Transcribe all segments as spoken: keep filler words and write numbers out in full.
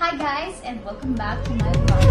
Hi guys, and welcome back to my vlog.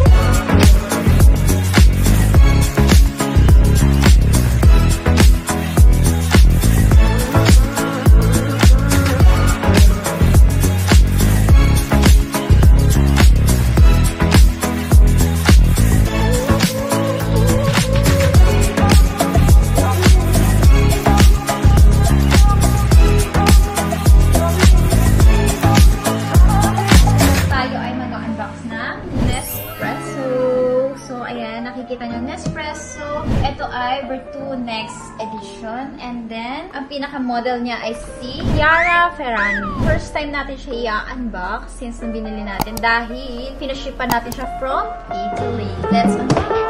Nakikita nyo, Nespresso. Ito ay Vertuo Next edition. And then, ang pinaka-model niya ay si CHIARA FERRAGNI. First time natin siya i-unbox since nung binili natin dahil pinashipan natin siya from Italy. Let's unbox it.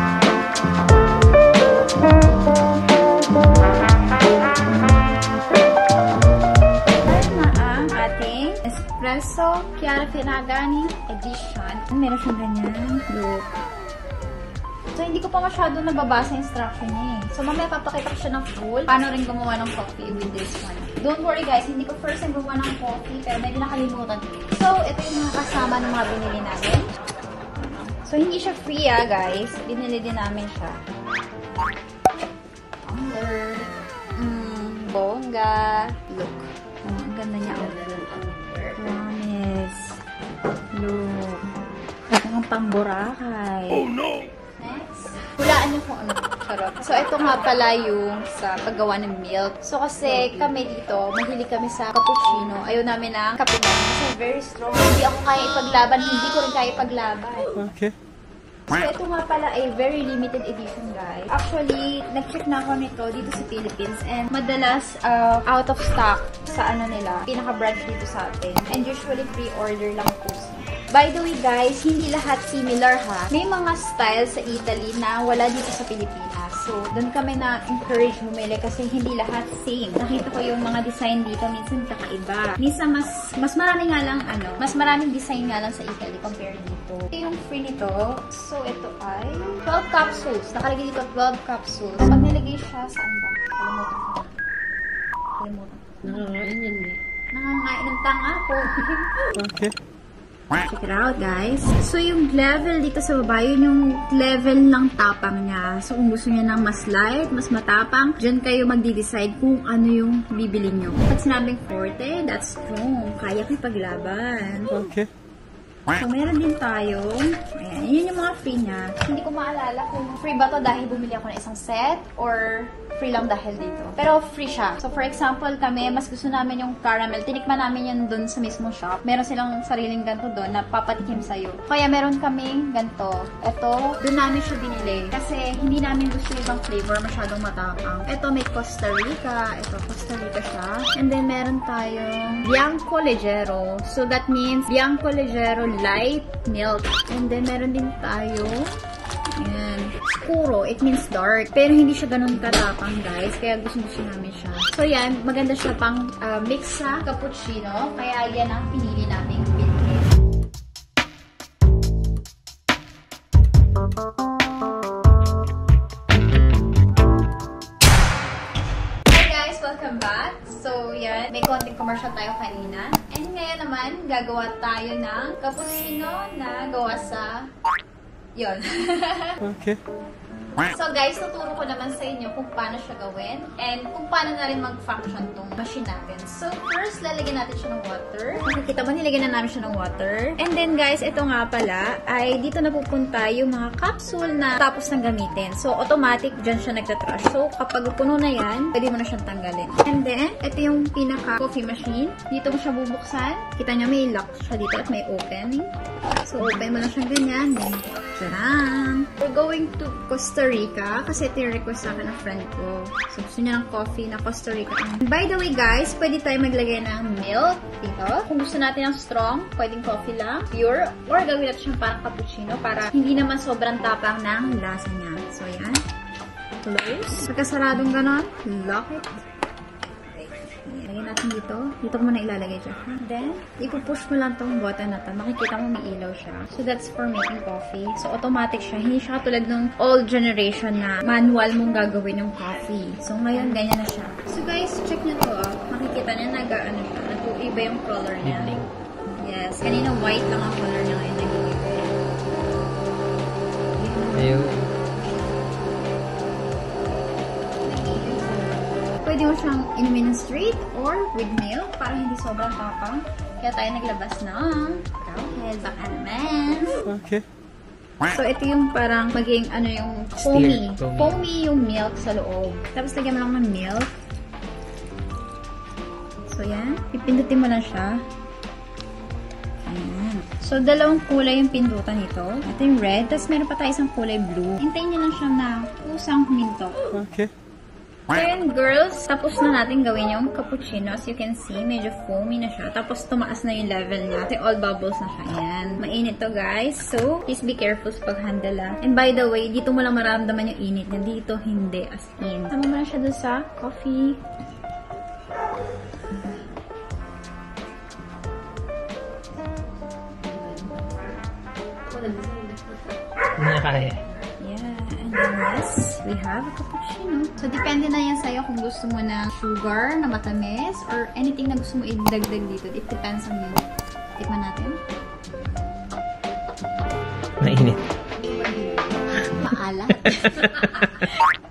Ito na ang ating Nespresso CHIARA FERRAGNI edition. Meron siyang ganyan. Look. So, hindi ko pa masyado nababasa yung instruction niya eh. So, mamaya papakita ko siya ng full. Paano rin gumawa ng coffee with this one. Don't worry guys, hindi ko first time gumawa ng coffee, pero medyo nakalimutan. So, ito yung mga kasama ng mga binili namin. So, hindi siya free ah guys. Binili din namin siya. Tumbler. Mm, bongga. Look. Oh, ang ganda niya. Promise. Look. Ang pamburakay. Oh no! Next. Hulaan niyo kung ano. Charot. So, ito nga pala yung sa paggawa ng milk. So, kasi kami dito, mahilig kami sa cappuccino. Ayaw namin ng kape namin kasi very strong. Hindi ako kaya ipaglaban. Hindi ko rin kaya ipaglaban. Okay. So, ito nga pala ay very limited edition, guys. Actually, nag-check na ako nito dito sa Philippines and madalas uh, out of stock sa ano nila. Pinaka-branch dito sa atin. And usually, pre-order lang po. By the way guys, hindi lahat similar ha. May mga style sa Italy na wala dito sa Pilipinas. So, doon kami na-encourage bumili kasi hindi lahat same. Nakita ko yung mga design dito, minsan kakaiba. Minsan mas mas marami nga lang ano, mas maraming design nga lang sa Italy compare dito. Ito yung free nito. So, ito ay twelve capsules. Nakalagay dito twelve capsules. Pag nilagay siya, saan ba? Kalimutan ko. Kalimutan. Nangangain yan eh. Nangangain ng tanga po. Okay. Check it out, guys. So, yung level dito sa baba, yun yung level ng tapang niya. So, kung gusto niya ng mas light, mas matapang, dyan kayo magdi-decide kung ano yung bibili nyo. Pag sinabing forte, that's strong. Kaya kayo paglaban. Okay. So, meron din tayo. Ayan, yun yung mga free niya. Hindi ko maalala kung free ba to dahil bumili ako ng isang set or free lang dahil dito. Pero free siya. So, for example, kami, mas gusto namin yung caramel. Tinikman namin yan dun sa mismong shop. Meron silang sariling ganito dun na papatikim sa'yo. Kaya meron kaming ganito. Ito, dun namin siya binili. Kasi hindi namin gusto yung ibang flavor, masyadong matapang. Ito, may Costa Rica. Ito, Costa Rica siya. And then, meron tayong Bianco Leggero. So, that means Bianco Leggero light milk. And then, meron din tayo ayan. Scuro. It means dark. Pero hindi siya ganun katapang, guys. Kaya gusto-gusto namin siya. So, yan. Maganda siya pang uh, mix sa cappuccino. Kaya yan ang pinili namin bilhin. Hi guys! Welcome back. So, yan. May konting commercial tayo kanina. And ngayon naman, gagawa tayo ng cappuccino na gawa sa yun. Okay. So guys, tuturo ko naman sa inyo kung paano siya gawin and kung paano na rin mag-function tong machine natin. So first, lalagyan natin siya ng water. Nakikita mo, nilagyan na namin siya ng water. And then guys, ito nga pala, ay dito na pupunta yung mga capsule na tapos nang gamitin. So automatic, dyan siya nagtatrash. So kapag puno na yan, pwede mo na siyang tanggalin. And then, ito yung pinaka-coffee machine. Dito mo siya bubuksan. Kita nyo, may lock siya dito at may opening. So open mo na siyang ganyan. Then, tadaan! We're going to Costa Rica kasi ito yung request sa akin ng friend ko. So, gusto niya ng coffee na Costa Rica. And by the way, guys, pwede tayo maglagay ng milk dito. Kung gusto natin ng strong, pwedeng coffee lang, pure, or gawin natin siyang parang cappuccino para hindi naman sobrang tapang ng lasa niya. So, yan. Close. Pagkasaradong ganon, lock it. Lagyan natin dito. Dito ko muna ilalagay siya. Then, ipupush mo lang tong button na to. Makikita mo may ilaw siya. So, that's for making coffee. So, automatic siya. Hindi siya katulad ng old generation na manual mong gagawin yung coffee. So, ngayon, ganyan na siya. So, guys, check nyo to. Ah. Makikita nyo, nag-ano siya. Nag-iba yung color niya. Yes. Kanina white lang ang color niya ngayon naging red. Ayun. Pwede mo siyang inumin ng straight or with milk para hindi sobrang tapang. Kaya tayo naglabas ng carafe. Baka naman. Okay. So, ito yung parang maging ano yung foamy. Steer, foamy. Foamy yung milk sa loob. Tapos lagyan mo lang ng milk. So, yan. Pipindutin mo lang siya. Ayan. So, dalawang kulay yung pindutan nito. Ito yung red. Tapos meron pa tayo isang kulay blue. Hintayin nyo lang siya na kusang huminto. Okay. So yun, girls, tapos na natin gawin yung cappuccino. As you can see, medyo foamy na siya. Tapos tumaas na yung level niya. Kasi all bubbles na siya. Ayan. Mainit to, guys. So, please be careful sa pag-handle ah. And by the way, dito mo lang maramdaman yung init niya. Dito, hindi. As in. Sama mo na siya dun sa coffee. Hindi na kaya. And yes, we have a cappuccino. So, depende na yan sa'yo kung gusto mo ng sugar na matamis or anything na gusto mo idagdag dito. It depends on you. Tikman natin. Mainit. Maalat.